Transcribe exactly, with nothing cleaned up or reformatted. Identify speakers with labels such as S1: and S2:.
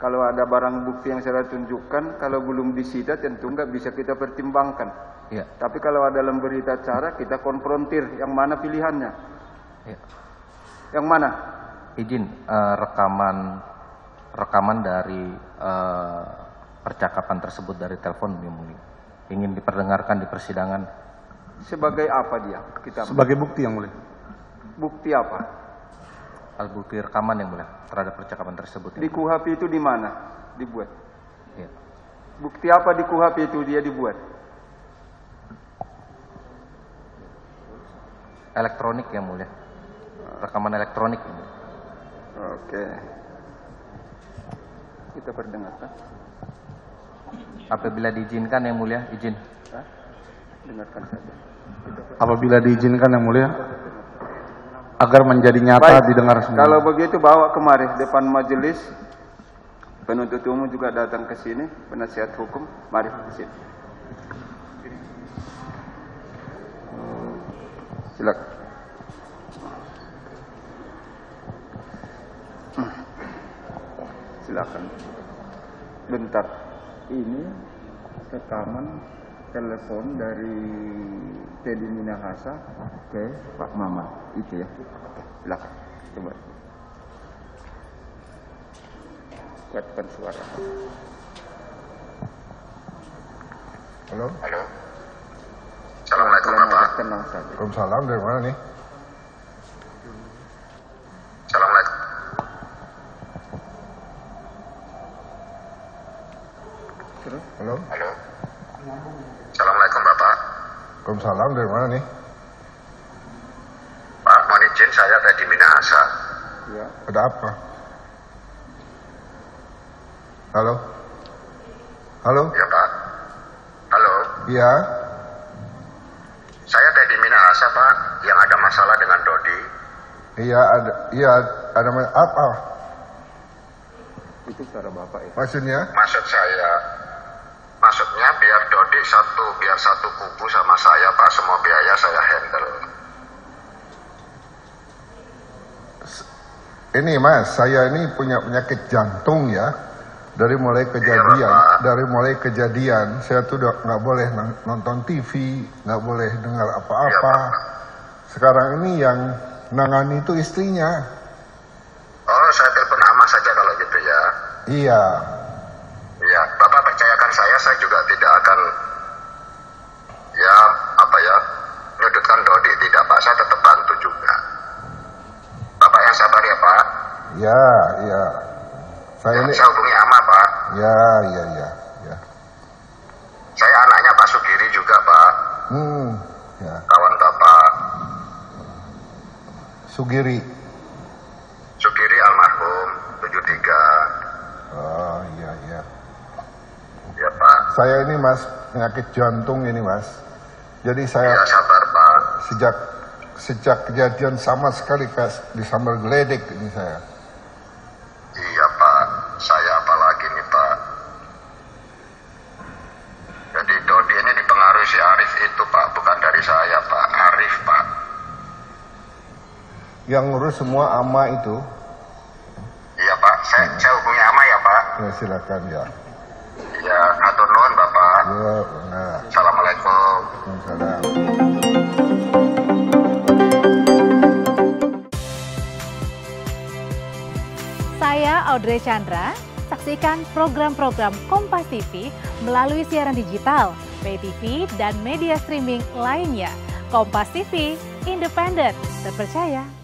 S1: Kalau ada barang bukti yang saya tunjukkan, kalau belum disita tentu nggak bisa kita pertimbangkan.
S2: Ya.
S1: Tapi kalau ada dalam berita acara, kita konfrontir yang mana pilihannya.
S2: Ya.
S1: Yang mana?
S2: Izin uh, rekaman rekaman dari uh, percakapan tersebut dari telepon Yang Mulia. Ingin diperdengarkan di persidangan.
S1: Sebagai apa dia? Kita
S3: Sebagai bukti Yang Mulia.
S1: Bukti apa?
S2: Al bukti rekaman Yang Mulia terhadap percakapan tersebut.
S1: Di K U H P itu di mana dibuat?
S2: Ya.
S1: Bukti apa di K U H P itu dia dibuat?
S2: Elektronik Yang Mulia. Rekaman elektronik. Yang Mulia.
S1: Oke. Kita perdengarkan.
S2: Apabila diizinkan Yang Mulia, izin.
S1: Hah? Dengarkan saja.
S3: Apabila diizinkan Yang Mulia, agar menjadi nyata
S1: Baik,
S3: didengar semua.
S1: Kalau begitu bawa kemari depan majelis. Penuntut umum juga datang ke sini, penasihat hukum, mari ke sini. Silakan. Silakan. Bentar. Ini rekaman telepon dari Teddy Minahasa ke Pak Maman. Itu ya. Silakan. Coba. Kuatkan suara.
S4: Halo.
S5: Halo. Assalamualaikum Bapak.
S1: Tenang saja.
S4: Waalaikumsalam, dari mana nih?
S5: Assalamualaikum.
S1: Terus?
S4: Halo.
S5: Halo. Assalamualaikum Bapak.
S4: Waalaikumsalam, dari mana nih?
S5: Pak, mohon izin saya Teddy Minahasa.
S1: Ya.
S4: Ada apa? Halo. Halo.
S5: Ya Pak. Halo.
S4: Iya.
S5: Saya Teddy Minahasa Pak, yang ada masalah dengan Dodi.
S4: Iya ada. Iya ada ma- apa?
S1: Itu suara Bapak ya.
S4: Maksudnya?
S5: Maksud saya, maksudnya biar Dodi satu, biar satu kubu sama saya Pak, semua biaya saya handle.
S4: Ini Mas, saya ini punya penyakit jantung ya. Dari mulai kejadian,
S5: Bapak.
S4: dari mulai kejadian, saya tuh udah nggak boleh nang- nonton T V, nggak boleh dengar apa-apa.
S5: Iya,
S4: Sekarang ini yang nangani itu istrinya.
S5: Oh, saya telepon Ama saja kalau gitu ya.
S4: Iya.
S5: Iya, Bapak percayakan saya, saya juga tidak akan, ya apa ya, menyudutkan Dodi, tidak Pak, saya tetap bantu juga. Bapak yang sabar ya Pak.
S4: Ya, iya. Saya ini,
S5: Saya hubungi Ama Pak.
S4: ya, ya, ya, ya.
S5: Saya anaknya Pak Sugiri juga Pak,
S4: Hmm, ya.
S5: kawan Bapak.
S4: Sugiri.
S5: Sugiri almarhum tujuh tiga.
S4: Oh, iya, iya.
S5: Ya Pak.
S4: Saya ini Mas, penyakit jantung ini Mas. Jadi saya
S5: Ya sabar Pak.
S4: sejak sejak kejadian sama sekali kayak disambar geledek ini saya.
S5: Iya Pak, saya apalagi nih Pak. Jadi Dodi ini dipengaruhi si Arif itu Pak, bukan dari saya Pak, Arif Pak.
S4: Yang ngurus semua ama itu.
S5: Iya Pak, saya,
S4: Hmm.
S5: saya hubungi Ama ya Pak.
S4: Ya silakan ya.
S5: Ya, atur nuhun Bapak.
S4: Ya, nah.
S5: Assalamualaikum.
S4: Waalaikumsalam.
S6: Saya Audrey Chandra, saksikan program-program Kompas T V melalui siaran digital, pay T V, dan media streaming lainnya. Kompas T V, independen, terpercaya,